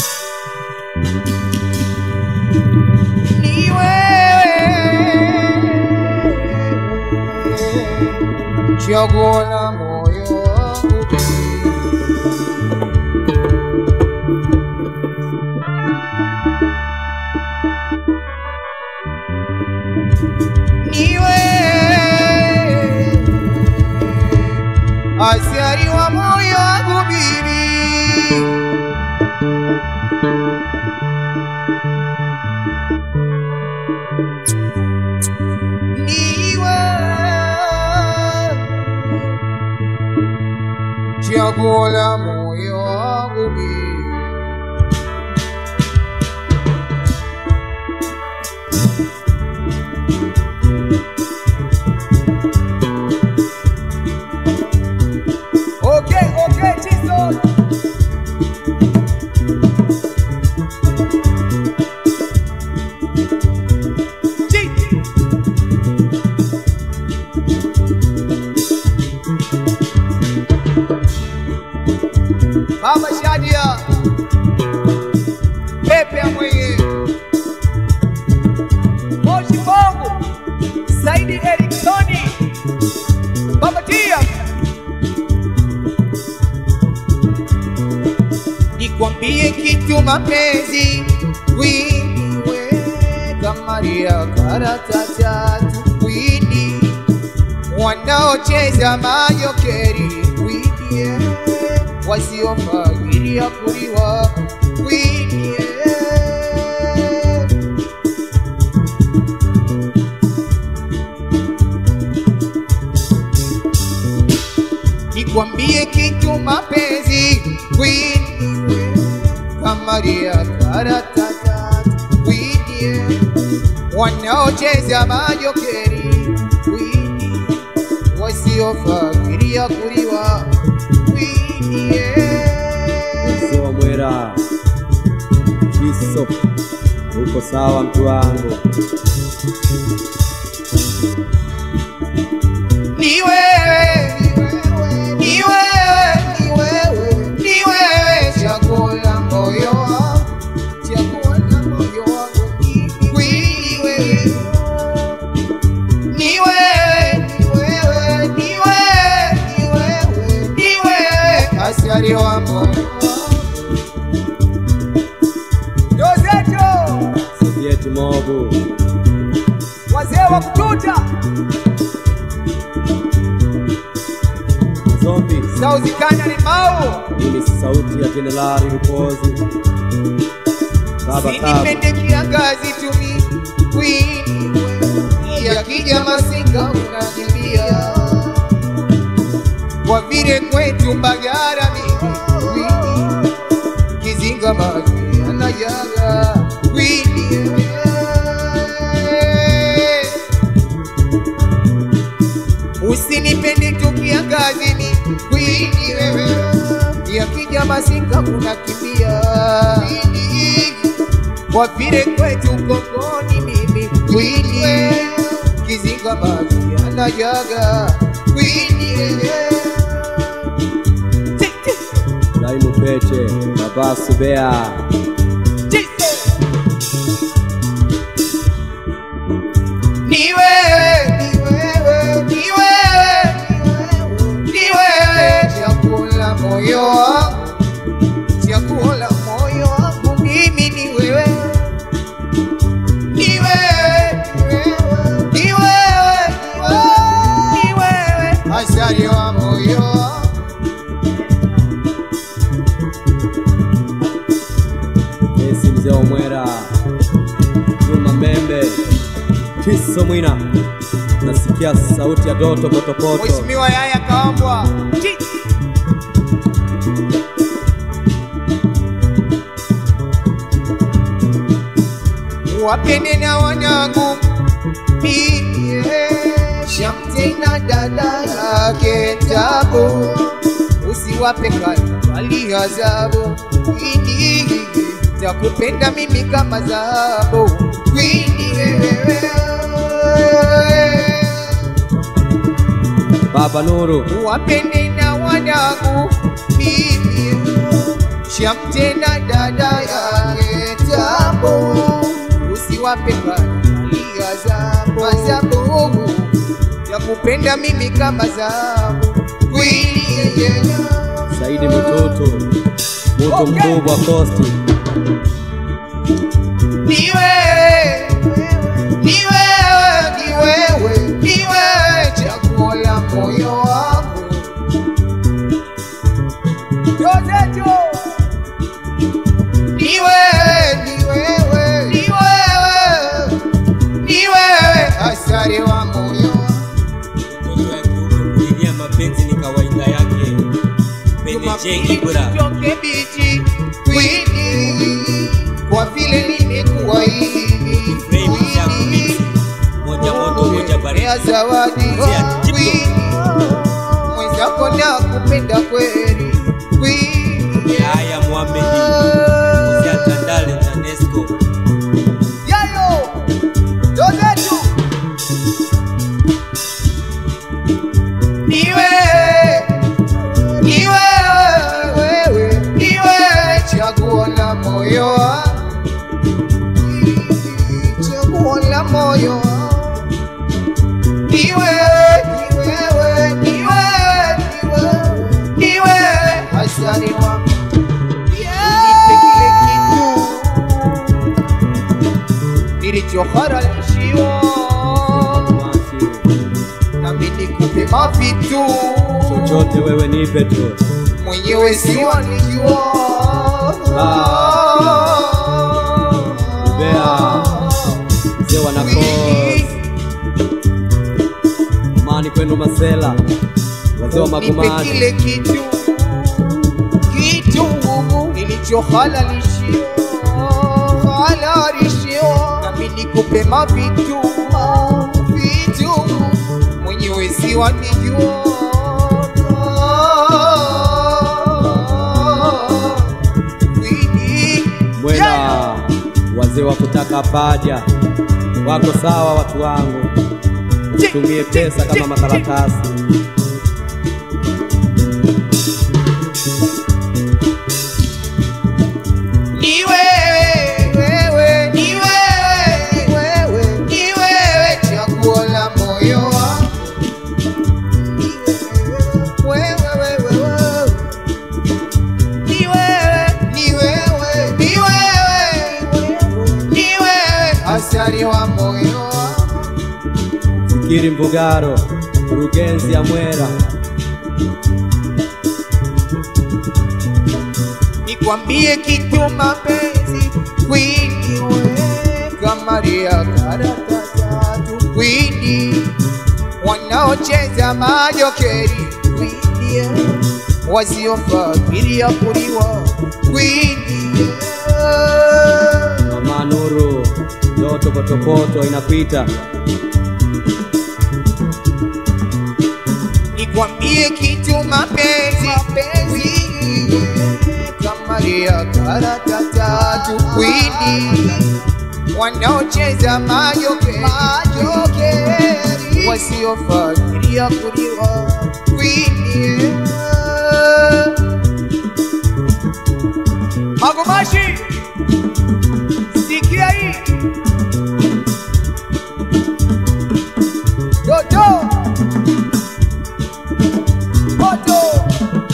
Ni wewe chaguo la moyo wangu. Ni wewe asari wa moyo wangu bibi. Ni wewe chaguo la moyo wangu bibi. Okay, Jesus. Baba Shadia Pepe Mwenye Moshi Bongo Saidi Eriksoni Baba Tia. Nikwambie kitu mapenzi, wewe kama ria karata tatu wini wanaocheza mayokeri wini wasiofagiria kuliwa wini. Nikwambie kitu mapenzi, wini kama ria karata tatu wini wanaocheza mayokeri wini wasiofagiria kuliwa wini. Sio mwera Kiso uko sawa mtu wangu. Ni wewe, ni wewe, ni wewe, ni wewe chaguo la moyo wangu, chaguo la moyo wangu ni wewe. Ni wewe, ni wewe, ni wewe, ni wewe, ni wewe asari wa moyo wangu. Dozeto Yetu mobu wazee wa kututa Zombi sauti kanya ni mau. hii ni sauti ya Jenerali Lukozi. Baba Sinipende kiangazi tumi wini yakija masika unakimbia kwa vile kwetu Mbagara wini kizinga maji anajaga wini. Usinipende tukiangazi ni wini wewe yakija masika unakimbia wini kwa vile kwetu Kongoni mimi wini kizinga maji anajaga wini. Laimu Peche Baba Subea Ni wewe, ni wewe, ni wewe, ni wewe chaguo la moyo wangu, chaguo la moyo wangu mimi ni wewe. Ni wewe, ni wewe, ni wewe asari wa moyo wangu. Esi mzee wa mwera Juma Membe Kiso mwina. Nasikia sauti ya Doto Potopoto. Mheshimiwa Yaya Kaambwa wapende na wanangu mimi Shamte na dada yake Tabu, usiwape kali adhabu. Ini takupenda mimi kama dhahabu. Ini Baba Nuru wapende na wanangu mimi Shamtena dada yake tabu, usiwape mali adhabu ya kupenda mimi kama zabu. Saidi mtoto moto mkubwa Kosti. Ni wewe, ni wewe, ni wewe, ni wewe chaguo la moyo wangu. Jozejo. Ni wewe, ni wewe, ni wewe, ni wewe asari wa moyo. Mtoto ya kiume kuilia mapenzi ni kawaida yake. Peneje ibura Toke bichi kwini, kwa vile nimekuwa hivi Frame ya kumix moja moto moja baridi ya zawadi kwini, mwenzako na kupenda kweli kwini. Haya Muhamedi Mzia Tandale Tanesco Yayo Jozetu. Ni wewe, ni wewe, ni wewe chaguo la moyo wangu, chaguo la moyo wangu. Ni wewe, ni wewe, ni wewe, ni wewe, ni wewe asali wangu. Nipe kile kitu nilichoharamishiwa, nami nikupe mavitu Chochote wewe nipe tu. mwenyewe siwanijua. Bea mzee wana Kosti. Mani kwenu Masela wazee wa Nipe Magomani. kile kitu nilichohalalishiwa, nami nikupe mavitu mwenyewe siwanijua. Mwela wazee wa kutaka paja wako sawa watu wangu. Usitumie pesa kama makaratasi. Ni wewe, wewe, ni wewe, wewe, ni wewe chaguo la moyo wangu. Wewe, wewe, wewe, ni wewe, ni wewe, ni wewe, ni wewe asali wa moyo wangu. Fikiri Mbugaro Rugenzi ya Mwera. Nikwambie kitu mapenzi kwini, weka Maria karata tatu kwini, wanaocheza majokeri kwini, wasiofakiria kuliwa kwini. Mama Nuru ndoto potopoto inapita. Nikwambie kitu mapenzi kwini, weka Maria karata tatu kwini, wanaocheza majokeri wasiofakiria kuliwa kwini. Magomashi, sikia hii Dodo Dodo.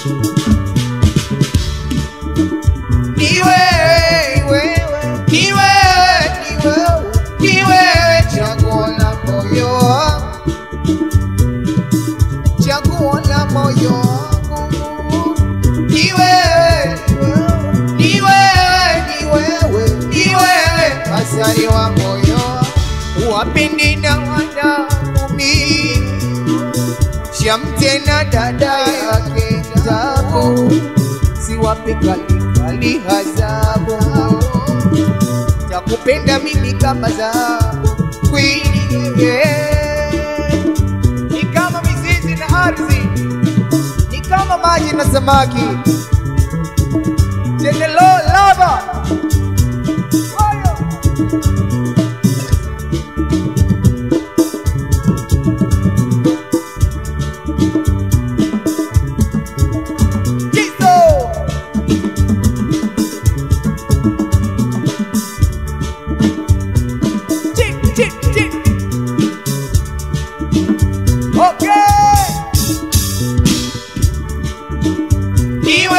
Ni wewe, wewe, ni wewe, ni wewe, ni wewe chaguo la moyo wangu, chaguo la moyo wangu. Ni wewe, ni wewe, ni wewe, ni wewe asali wa moyo wangu. Wapende na wanamumi, Shamtena dada yake tabu, siwape kali hazabu, takupenda mimi kama zabu kwini. Ni kama mizizi na ardhi, ni kama maji na samaki. Jendelo lava ni wewe